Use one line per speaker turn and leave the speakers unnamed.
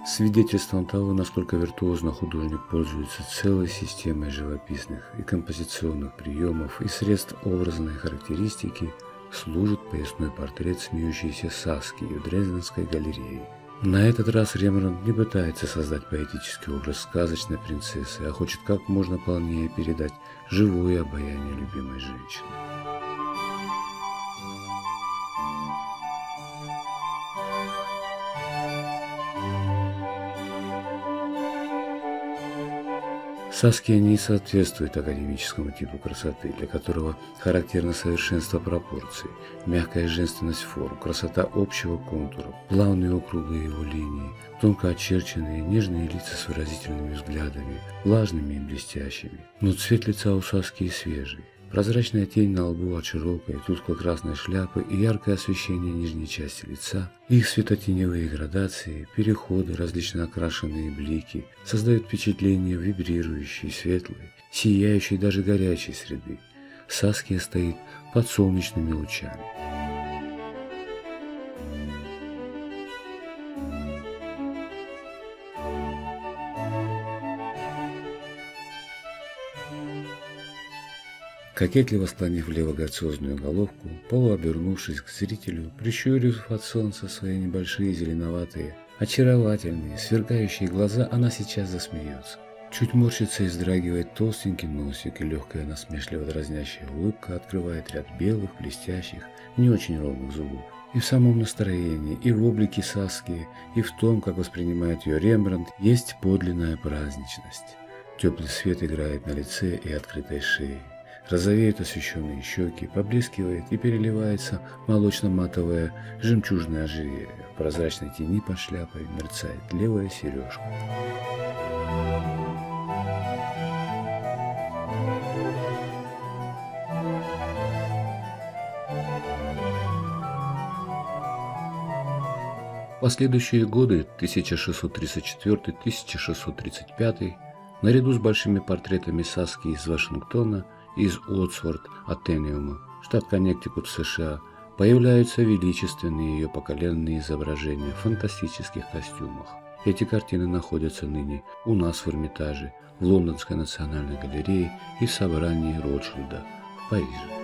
свидетельством того, насколько виртуозно художник пользуется целой системой живописных и композиционных приемов и средств образной характеристики, служит поясной портрет смеющейся Саски в Дрезденской галерее. На этот раз Рембрандт не пытается создать поэтический образ сказочной принцессы, а хочет как можно полнее передать живое обаяние любимой женщины. Саския не соответствует академическому типу красоты, для которого характерно совершенство пропорций, мягкая женственность форм, красота общего контура, плавные округлые его линии, тонко очерченные нежные лица с выразительными взглядами, влажными и блестящими. Но цвет лица у Саскии свежий. Прозрачная тень на лбу от широкой, тускло-красной шляпы и яркое освещение нижней части лица, их светотеневые градации, переходы, различно окрашенные блики создают впечатление вибрирующей, светлой, сияющей, даже горячей среды. Саския стоит под солнечными лучами. Кокетливо склонив влево грациозную головку, полуобернувшись к зрителю, прищурив от солнца свои небольшие зеленоватые, очаровательные, сверкающие глаза, она сейчас засмеется. Чуть морщится и вздрагивает толстенький носик, и легкая насмешливо дразнящая улыбка открывает ряд белых, блестящих, не очень ровных зубов. И в самом настроении, и в облике Саскии, и в том, как воспринимает ее Рембрандт, есть подлинная праздничность. Теплый свет играет на лице и открытой шее. Розовеют освещенные щеки, поблескивает и переливается молочно-матовое жемчужное ожерелье. В прозрачной тени под шляпой мерцает левая сережка. В последующие годы 1634-1635 наряду с большими портретами Саскии из Вашингтона из Уотсворт Атениума, штат Коннектикут, США, появляются величественные ее поколенные изображения в фантастических костюмах. Эти картины находятся ныне у нас в Эрмитаже, в Лондонской национальной галерее и в собрании Ротшильда в Париже.